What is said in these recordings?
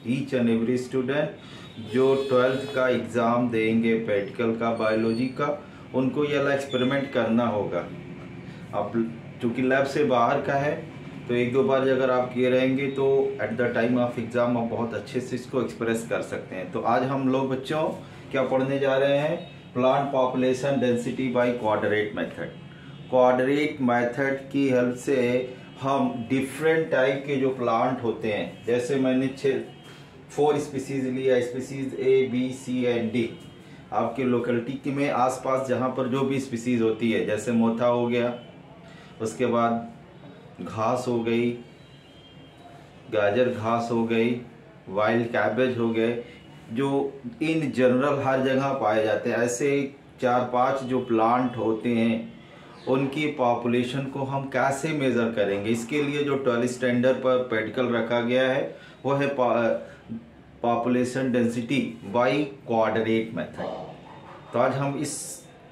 Each and every student जो 12th का exam देंगे प्रैक्टिकल का बायोलॉजी का, उनको ये वाला एक्सपेरिमेंट करना होगा। अब चूँकि लैब से बाहर का है तो एक दो बार अगर आप किए रहेंगे तो at the time of exam आप बहुत अच्छे से इसको एक्सप्रेस कर सकते हैं। तो आज हम लोग बच्चों क्या पढ़ने जा रहे हैं, plant population density by quadrat method. Quadrat method की हेल्प से हम डिफरेंट टाइप के जो प्लांट होते हैं, जैसे मैंने 4 स्पीसीज लिया, species A, B, C and D। आपके लोकेलिटी में आसपास जहाँ पर जो भी स्पीसीज होती है, जैसे मोथा हो गया, उसके बाद घास हो गई, गाजर घास हो गई, वाइल्ड कैबेज हो गए, जो इन जनरल हर जगह पाए जाते हैं। ऐसे 4-5 जो प्लांट होते हैं उनकी पॉपुलेशन को हम कैसे मेज़र करेंगे, इसके लिए जो 12 स्टैंडर्ड पर प्रैक्टिकल रखा गया है वो है population density by quadrat method. तो आज हम इस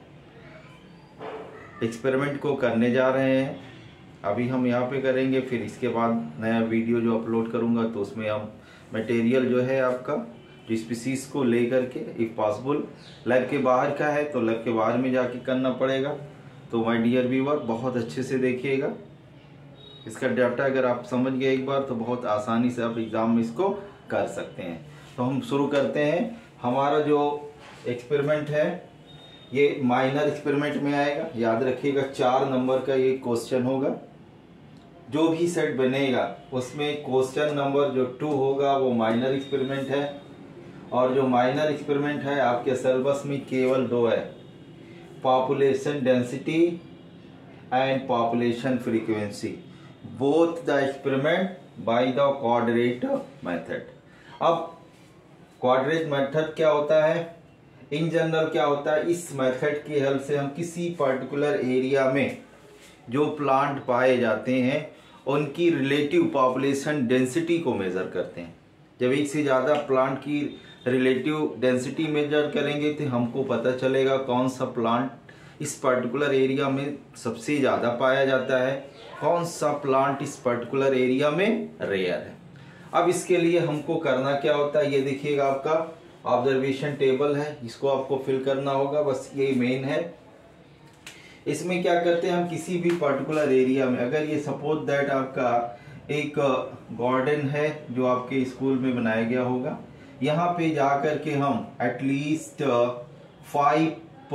एक्सपेरिमेंट को करने जा रहे हैं। अभी हम यहाँ पे करेंगे, फिर इसके बाद नया वीडियो जो अपलोड करूँगा तो उसमें हम मटेरियल जो है आपका जो स्पीसीज को ले करके, इफ़ पॉसिबल लैब के बाहर का है तो लैब के बाहर में जाके करना पड़ेगा। तो माय डियर व्यूअर बहुत अच्छे से देखिएगा, इसका डाटा अगर आप समझ गए एक बार तो बहुत आसानी से आप एग्ज़ाम में इसको कर सकते हैं। तो हम शुरू करते हैं। हमारा जो एक्सपेरिमेंट है ये माइनर एक्सपेरिमेंट में आएगा, याद रखिएगा 4 नंबर का ये क्वेश्चन होगा। जो भी सेट बनेगा उसमें क्वेश्चन नंबर जो 2 होगा वो माइनर एक्सपेरिमेंट है, और जो माइनर एक्सपेरिमेंट है आपके सिलेबस में केवल 2 है, population density and population frequency, both the experiment by the quadrat method. अब क्वाड्रेट मेथड क्या होता है, इन जनरल क्या होता है, इस मेथड की हेल्प से हम किसी पर्टिकुलर एरिया में जो प्लांट पाए जाते हैं उनकी रिलेटिव पॉपुलेशन डेंसिटी को मेज़र करते हैं। जब एक से ज़्यादा प्लांट की रिलेटिव डेंसिटी मेजर करेंगे तो हमको पता चलेगा कौन सा प्लांट इस पर्टिकुलर एरिया में सबसे ज़्यादा पाया जाता है, कौन सा प्लांट इस पर्टिकुलर एरिया में रेयर है। अब इसके लिए हमको करना क्या होता है, ये देखिएगा आपका ऑब्जर्वेशन टेबल है, इसको आपको फिल करना होगा, बस ये मेन है। इसमें क्या करते हैं हम किसी भी पर्टिकुलर एरिया में, अगर ये सपोज दैट आपका एक गार्डन है जो आपके स्कूल में बनाया गया होगा, यहाँ पे जाकर के हम एटलीस्ट 5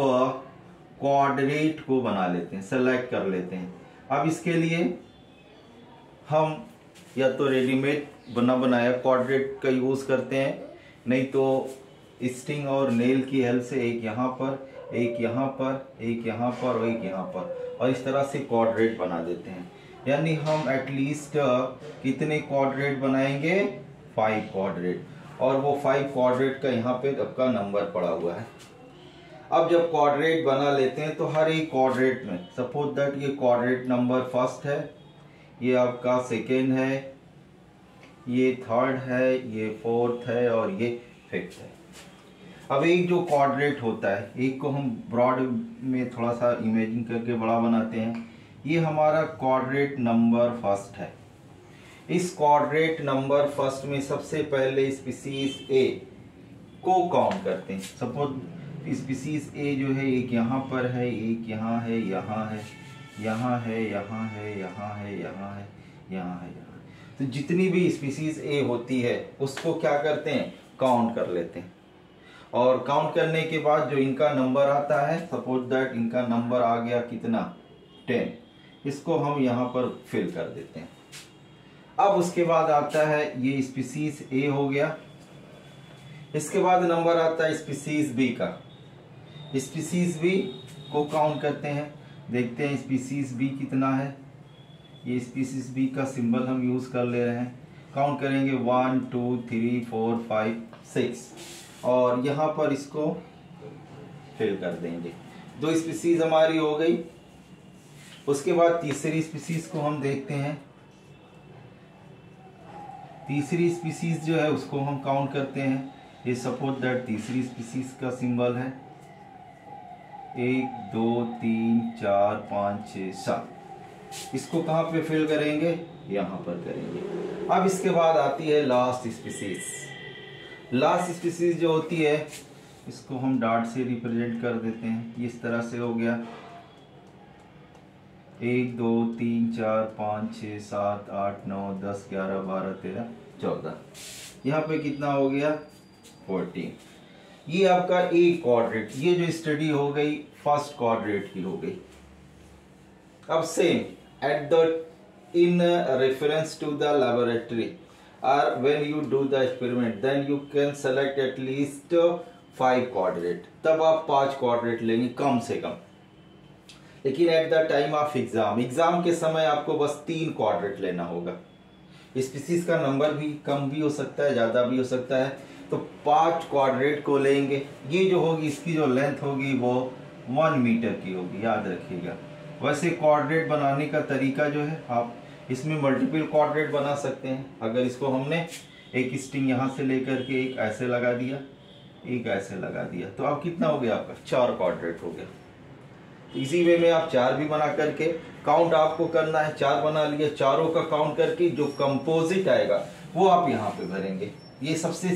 क्वाड्रेट को बना लेते हैं, सेलेक्ट कर लेते हैं। अब इसके लिए हम या तो रेडीमेड बना बनाया क्वाड्रेट का यूज़ करते हैं, नहीं तो स्टिंग और नेल की हेल्प से एक यहाँ पर, एक यहाँ पर, एक यहाँ पर और एक यहाँ पर, और इस तरह से क्वाड्रेट बना देते हैं। यानी हम एटलीस्ट कितने क्वाड्रेट बनाएंगे, 5 क्वाड्रेट, और वो 5 क्वाड्रेट का यहाँ पे आपका नंबर पड़ा हुआ है। अब जब क्वाड्रेट बना लेते हैं तो हर एक क्वाड्रेट में, सपोज दैट ये क्वाड्रेट नंबर फर्स्ट है, ये आपका सेकेंड है, ये थर्ड है, ये फोर्थ है और ये फिफ्थ है। अब एक जो क्वाड्रेट होता है, एक को हम ब्रॉड में थोड़ा सा इमेजिन करके बड़ा बनाते हैं, ये हमारा क्वाड्रेट नंबर फर्स्ट है। इस क्वाड्रेट नंबर फर्स्ट में सबसे पहले स्पीसीज ए को काउंट करते हैं। सपोज स्पीसीज ए जो है एक यहाँ पर है, एक यहाँ है, यहाँ है, यहाँ है, यहाँ है, यहाँ है, यहाँ है, यहाँ है, यहाँ। तो जितनी भी स्पीसीज ए होती है उसको क्या करते हैं, काउंट कर लेते हैं, और काउंट करने के बाद जो इनका नंबर आता है, सपोज दैट इनका नंबर आ गया कितना, 10, इसको हम यहाँ पर फिल कर देते हैं। अब उसके बाद आता है ये स्पीसीज ए हो गया, इसके बाद नंबर आता है स्पीसीज बी का। स्पीसीज बी को काउंट करते हैं, देखते हैं स्पीसीज बी कितना है। ये स्पीसीज बी का सिंबल हम यूज़ कर ले रहे हैं, काउंट करेंगे 1 2 3 4 5 6, और यहाँ पर इसको फिल कर देंगे। 2 स्पीसीज हमारी हो गई। उसके बाद तीसरी स्पीसीज को हम देखते हैं, तीसरी स्पीसीज जो है उसको हम काउंट करते हैं। ये सपोज दैट तीसरी स्पीसीज का सिंबल है 1 2 3 4 5 6 7, इसको कहाँ पे फिल करेंगे, यहाँ पर करेंगे। अब इसके बाद आती है लास्ट स्पीसीज। लास्ट स्पीसीज जो होती है इसको हम डॉट से रिप्रेजेंट कर देते हैं। इस तरह से हो गया 1 2 3 4 5 6 7 8 9 10 11 12 13 14। यहाँ पे कितना हो गया 14। ये आपका एक क्वाड्रेट, ये जो स्टडी हो गई फर्स्ट क्वाड्रेट की हो गई। अब same at the in reference to the laboratory or when you do the experiment then you can select at least 5 quadrant, तब आप 5 क्वाड्रेट लेंगे कम से कम। लेकिन at the time of exam के समय आपको बस 3 क्वाड्रेट लेना होगा। स्पीसीज का नंबर भी कम भी हो सकता है, ज़्यादा भी हो सकता है, तो 5 क्वाड्रेट को लेंगे। ये जो होगी इसकी जो लेंथ होगी वो 1 मीटर की होगी, याद रखिएगा। वैसे क्वाड्रेट बनाने का तरीका जो है आप इसमें मल्टीपल क्वाड्रेट बना सकते हैं। अगर इसको हमने एक स्ट्रिंग यहाँ से लेकर के एक ऐसे लगा दिया, एक ऐसे लगा दिया, तो अब कितना हो गया आपका 4 क्वाड्रेट हो गया। इसी वे में आप 4 भी बना करके काउंट आपको करना है। 4 बना लिए, चारों का काउंट करके जो कंपोजिट आएगा वो आप यहाँ पे भरेंगे। ये सबसे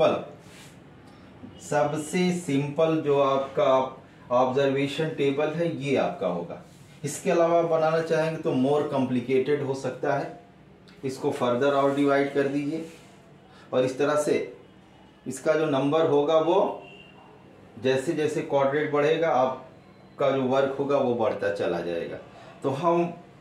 सिंपल जो आपका ऑब्जर्वेशन टेबल है ये आपका होगा। इसके अलावा बनाना चाहेंगे तो मोर कॉम्प्लिकेटेड हो सकता है, इसको फर्दर और डिवाइड कर दीजिए और इस तरह से इसका जो नंबर होगा वो जैसे जैसे क्वाड्रेट बढ़ेगा आपका जो वर्क होगा वो बढ़ता चला जाएगा। तो हम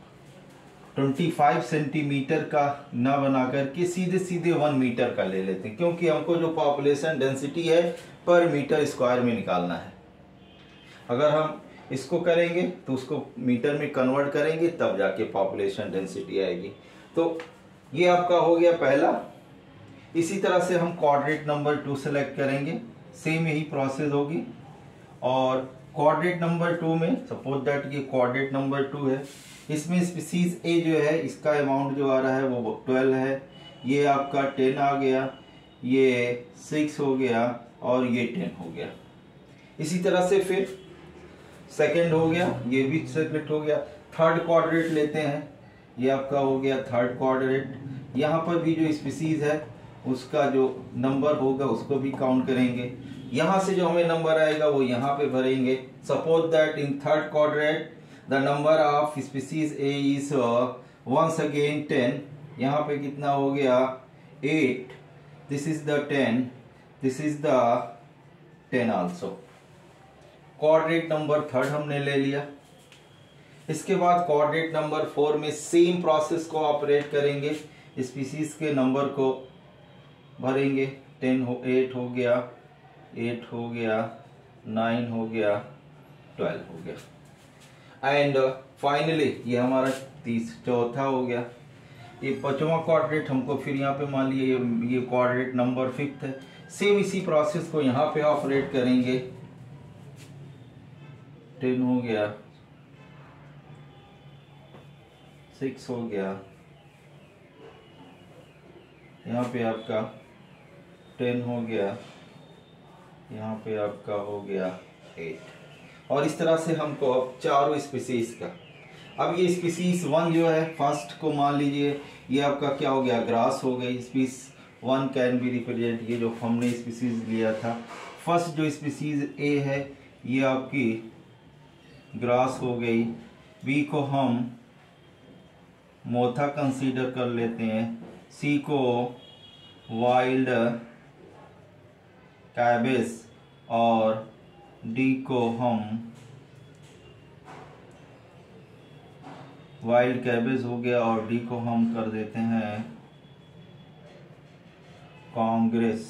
25 सेंटीमीटर का ना बना करके सीधे सीधे 1 मीटर का ले लेते हैं, क्योंकि हमको जो पॉपुलेशन डेंसिटी है पर मीटर स्क्वायर में निकालना है। अगर हम इसको करेंगे तो उसको मीटर में कन्वर्ट करेंगे तब जाके पॉपुलेशन डेंसिटी आएगी। तो ये आपका हो गया पहला। इसी तरह से हम क्वाड्रेट नंबर 2 सेलेक्ट करेंगे, सेम यही प्रोसेस होगी। और क्वाड्रेट नंबर 2 में सपोज दैट ये क्वाड्रेट नंबर 2 है, इसमें स्पीसीज ए जो है इसका अमाउंट जो आ रहा है वो 12 है, ये आपका 10 आ गया, ये 6 हो गया और ये 10 हो गया। इसी तरह से फिर सेकंड हो गया, ये भी सेलेक्ट हो गया। थर्ड क्वाड्रेट लेते हैं, ये आपका हो गया थर्ड क्वाड्रेट। यहाँ पर भी जो स्पीसीज है उसका जो नंबर होगा उसको भी काउंट करेंगे। यहाँ से जो हमें नंबर आएगा वो यहाँ पे भरेंगे। Suppose that in third quadrat the number of species A is once again 10। यहाँ पे कितना हो गया 8, this is the 10, this is the 10 also. Quadrat number 3 हमने ले लिया। इसके बाद क्वाड्रेट नंबर 4 में सेम प्रोसेस को ऑपरेट करेंगे, स्पीसीज के नंबर को भरेंगे। 8 हो गया, 8 हो गया, 9 हो गया, 12 हो गया एंड फाइनली ये हमारा चौथा हो गया। ये 5वां क्वाड्रेट हमको फिर यहाँ पे मान लिया ये क्वाड्रेट नंबर 5 है। सेम इसी प्रोसेस को यहाँ पे ऑपरेट करेंगे। 10 हो गया, 6 हो गया, यहाँ पे आपका 10 हो गया, यहाँ पे आपका हो गया 8। और इस तरह से हमको अब चारों स्पीसीज का, अब ये स्पीसीज 1 जो है फर्स्ट को मान लीजिए ये आपका क्या हो गया ग्रास हो गई। स्पीस 1 कैन बी रिप्रेजेंट, ये जो हमने स्पीसीज लिया था फर्स्ट जो स्पीसीज ए है ये आपकी ग्रास हो गई। बी को हम मोथा कंसीडर कर लेते हैं, सी को वाइल्ड कैबेज और डी को हम वाइल्ड कैबेज हो गया और डी को हम कर देते हैं कांग्रेस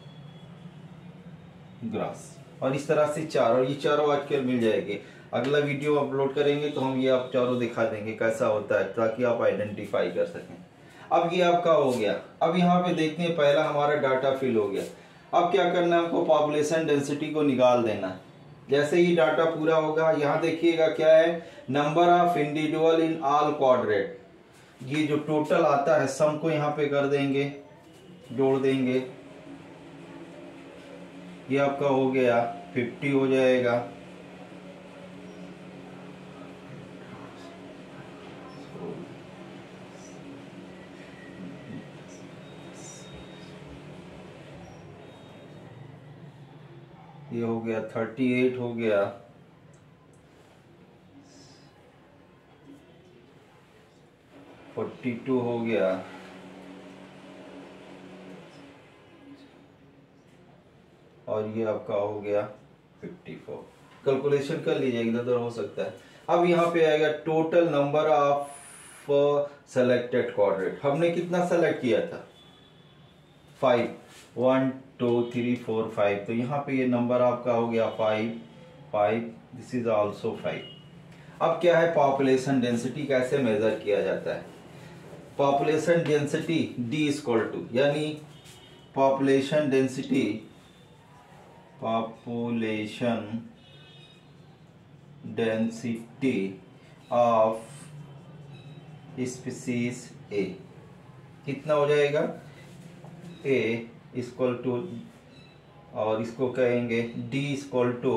ग्रास। और इस तरह से चारों, ये चारों आजकल मिल जाएंगे। अगला वीडियो अपलोड करेंगे तो हम ये आप चारों दिखा देंगे कैसा होता है ताकि आप आइडेंटिफाई कर सकें। अब ये आपका हो गया। अब यहाँ पे देखते हैं पहला हमारा डाटा फिल हो गया। अब क्या करना है हमको पॉपुलेशन डेंसिटी को निकाल देना है। जैसे ही डाटा पूरा होगा यहाँ देखिएगा क्या है number of individual in all quadrat, ये जो टोटल आता है सम को यहाँ पे कर देंगे, जोड़ देंगे। ये आपका हो गया 50 हो जाएगा। ये हो गया 38 हो गया, 42 हो गया, और ये आपका हो गया 54। कैलकुलेशन कर लीजिए, इधर हो सकता है। अब यहाँ पे आएगा total number of selected quadrant. हमने कितना सेलेक्ट किया था? 5, 1 2 3 4 5। तो यहाँ पे ये नंबर आपका हो गया 5 5, दिस इज आल्सो 5। अब क्या है, पॉपुलेशन डेंसिटी कैसे मेजर किया जाता है? Population density D equal to, यानी population density of species A कितना हो जाएगा? A इक्वल टू, और इसको कहेंगे D equal to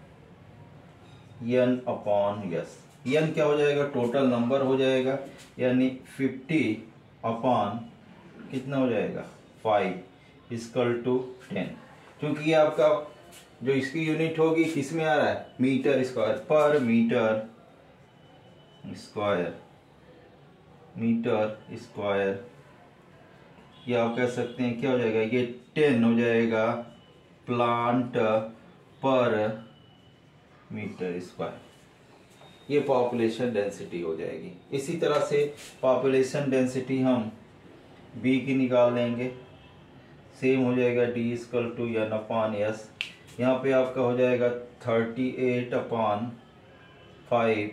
N upon S। N क्या हो जाएगा? टोटल नंबर हो जाएगा, यानी 50 अपॉन कितना हो जाएगा? 5 इक्वल टू 10। क्योंकि ये आपका जो इसकी यूनिट होगी किस में आ रहा है? Metre square, per metre square, metre square. ये आप कह सकते हैं क्या हो जाएगा? ये 10 हो जाएगा प्लांट पर मीटर स्क्वायर। ये पॉपुलेशन डेंसिटी हो जाएगी। इसी तरह से पॉपुलेशन डेंसिटी हम बी की निकाल लेंगे, सेम हो जाएगा D equal to N upon S। यहाँ पे आपका हो जाएगा 38 अपॉन 5,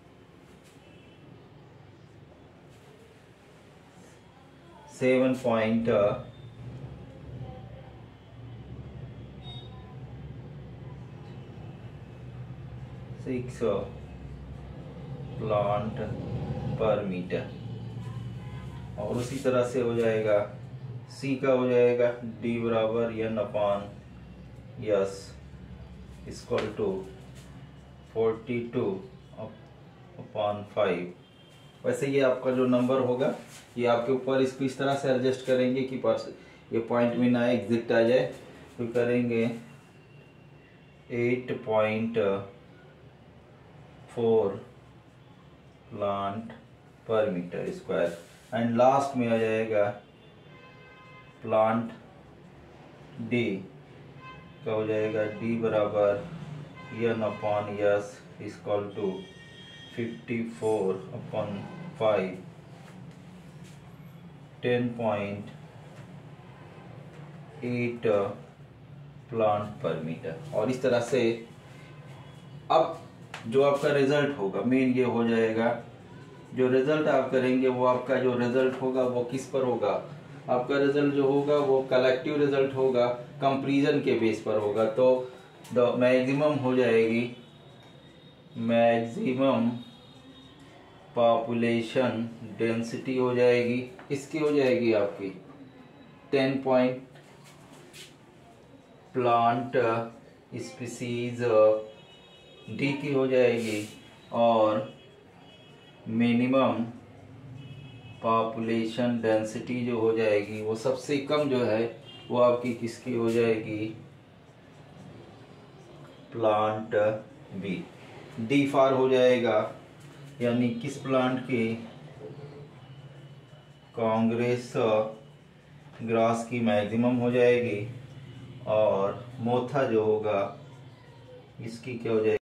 7.6 प्लांट पर मीटर। और उसी तरह से हो जाएगा C का हो जाएगा D बराबर N upon S equal to 42 upon 5। वैसे ये आपका जो नंबर होगा ये आपके ऊपर, इसको इस तरह से एडजस्ट करेंगे कि ये पॉइंट में ना एग्जिट आ जाए। तो करेंगे 8.4 plant per metre square, and last में आ जाएगा प्लांट D का हो जाएगा D बराबर N upon S equal to 54 upon 5, 10.8 plant per metre. और इस तरह से अब जो आपका रिजल्ट होगा मेन ये हो जाएगा, जो रिजल्ट आप करेंगे वो आपका जो रिजल्ट होगा वो किस पर होगा? आपका रिजल्ट जो होगा वो कलेक्टिव रिजल्ट होगा, कंपैरिजन के बेस पर होगा। तो द मैक्सिमम हो जाएगी, मैक्सिमम पॉपुलेशन डेंसिटी हो जाएगी, इसकी हो जाएगी आपकी 10 पॉइंट प्लांट स्पीसीज D की हो जाएगी, और मिनिमम पॉपुलेशन डेंसिटी जो हो जाएगी वो सबसे कम जो है वो आपकी किसकी हो जाएगी? Plant B। D फॉर हो जाएगा, यानी किस प्लांट की? कांग्रेस ग्रास की मैक्सिमम हो जाएगी, और मोथा जो होगा इसकी क्या हो जाएगी?